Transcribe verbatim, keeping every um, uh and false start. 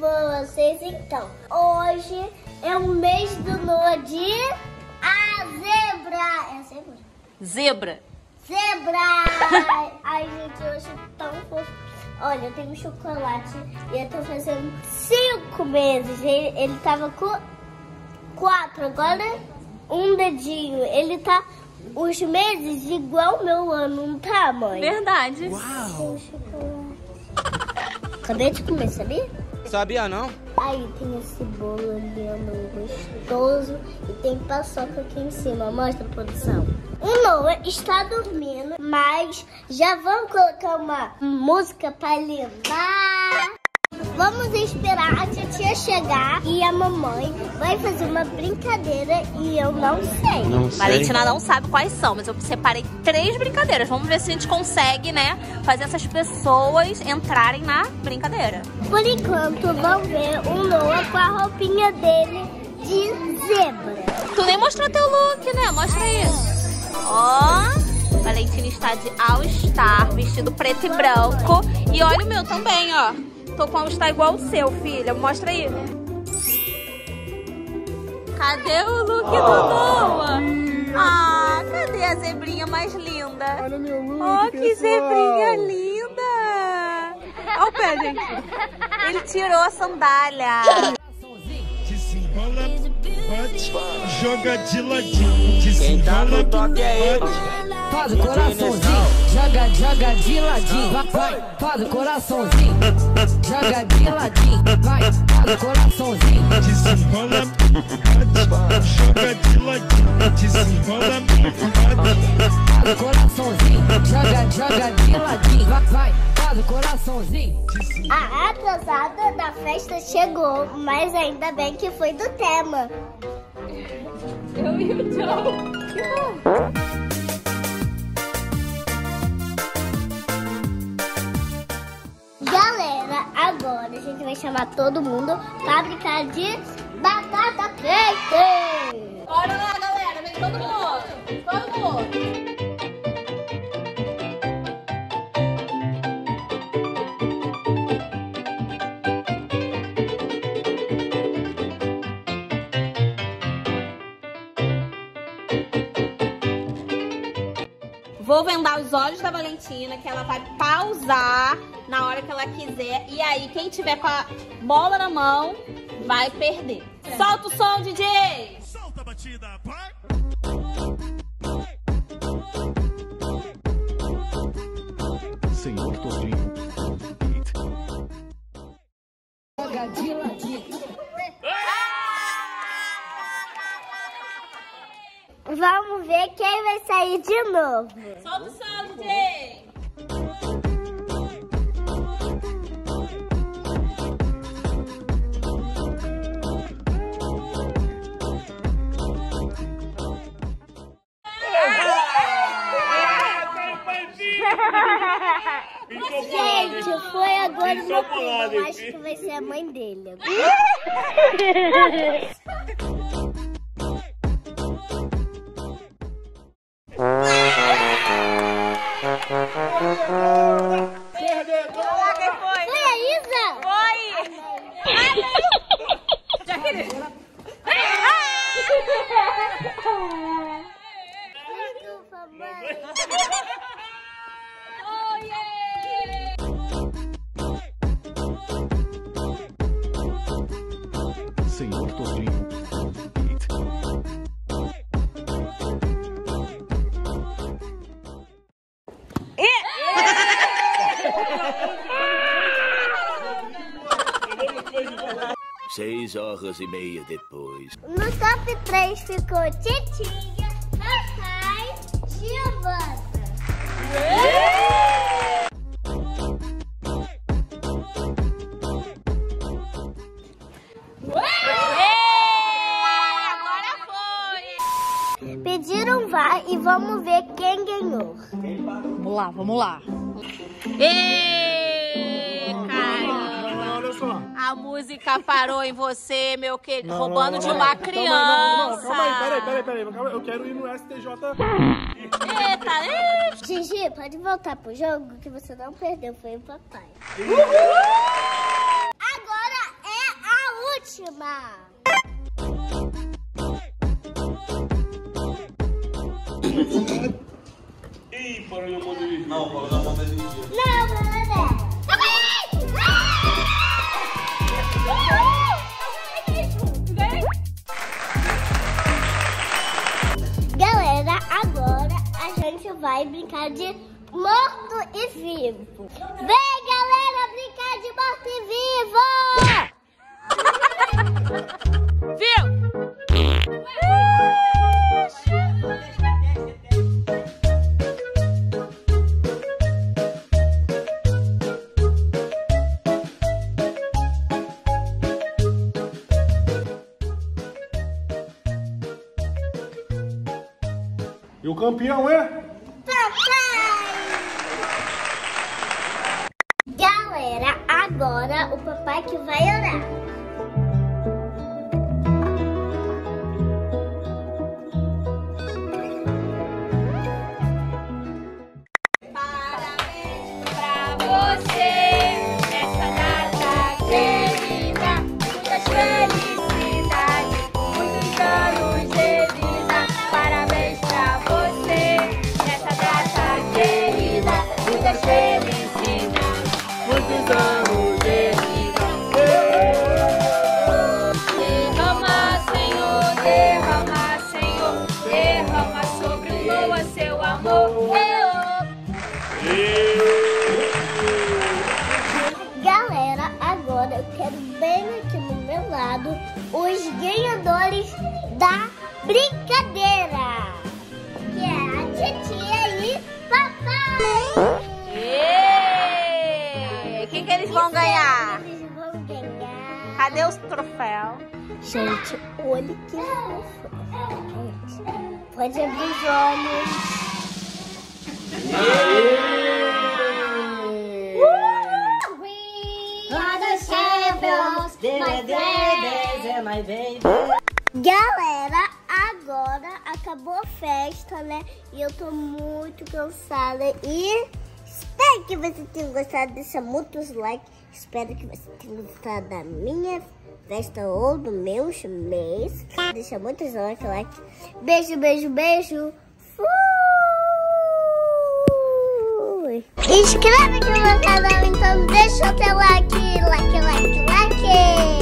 vocês então. Hoje é o mês do Noah de a zebra. É zebra? Zebra. Zebra! Ai, gente, eu acho tão fofo. Olha, eu tenho chocolate e eu tô fazendo cinco meses. Ele, ele tava com quatro, agora um dedinho. Ele tá os meses igual o meu ano, não tá, mãe? Verdade. Uau! Acabei de comer, sabia? Sabia não? Aí tem esse bolo lindo, gostoso e tem paçoca aqui em cima. Mostra, produção. O Noah está dormindo, mas já vamos colocar uma música para lembrar. Vamos esperar a titia chegar e a mamãe vai fazer uma brincadeira e eu não sei. Não sei. Valentina não sabe quais são, mas eu separei três brincadeiras. Vamos ver se a gente consegue, né, fazer essas pessoas entrarem na brincadeira. Por enquanto, vamos ver o Noah com a roupinha dele de zebra. Tu nem mostrou teu look, né? Mostra aí. Ó, Valentina está de All Star, vestido preto e branco. E olha o meu também, ó. Tô com All Star igual o seu, filha. Mostra aí. Cadê o look do Noah? Ah, cadê a zebrinha mais linda? Olha meu look, Oh, que pessoal. zebrinha linda! Olha o pé, gente. Ele tirou a sandália. Desenrola, bate, joga de ladinho. Desenrola, bate. Faz o coraçãozinho, joga, joga de ladinho, vai, vai, faz o coraçãozinho, joga de ladinho, vai, faz o coraçãozinho. Desenrola, bate, joga de ladinho. Desenrola, bate. Faz o coraçãozinho, joga, joga de ladinho, vai, vai, faz o coraçãozinho. A atrasada da festa chegou, mas ainda bem que foi do tema. Eu e o Joe. Galera, agora a gente vai chamar todo mundo pra brincar de batata quente. Bora lá, galera. Vem todo mundo. Todo mundo. Vou vendar os olhos da Valentina, que ela vai pausar na hora que ela quiser. E aí, quem tiver com a bola na mão, vai perder. Solta o som, D J! Solta a batida, vai. Senhor Todinho. Joga de ladinho. Vamos ver quem vai sair de novo. Solta o som, D J! Gente, foi agora o meu primo. Eu acho que vai ser a mãe dele. Quem foi? Foi a Isa? Foi! Jaqueline! Desculpa, mãe. Oh, yeah! Senhor Todinho. Seis horas e meia depois. No top três ficou Titinha, Cacai, Giovana. Agora foi! Pediram vá e vamos ver quem ganhou. Vamos lá, vamos lá. Ê, cara! Olha só. A música parou em você, meu querido, roubando de não, uma não, criança. Calma, não, não, calma aí, peraí, peraí, peraí. Calma, eu quero ir no S T J. Eita, ê. Gigi, pode voltar pro jogo que você não perdeu, foi o papai. Agora é última. Ih, parou na mão dele. Não, parou na mão dele. Não, não, não. Galera, agora a gente vai brincar de morto e vivo. Vem, galera, brincar de morto e vivo! Viu? E o campeão é? Papai! Galera, agora o papai que vai orar. Parabéns pra você, nessa data querida, muitas felicidades, muitos anos de vida. Parabéns pra você, nessa data querida, muitas felicidades, muitos anos de vida. Derrama, Senhor, derrama, Senhor, derrama sobre Noa seu amor. Galera, agora eu quero bem aqui no meu lado os ganhadores da brincadeira, que é a titia e papai. Êêêê! Quem que eles vão ganhar? Eles vão ganhar. Cadê os troféus? Gente, olha que fofo. Pode abrir os olhos. Galera, agora acabou a festa, né? E eu tô muito cansada. E espero que você tenha gostado. Deixa muitos likes. Espero que você tenha gostado da minha festa ou do meu mês. Deixa muitos likes. Beijo, beijo, beijo. Fui! Inscreve aqui no meu canal, então deixa o teu like, like, like, like.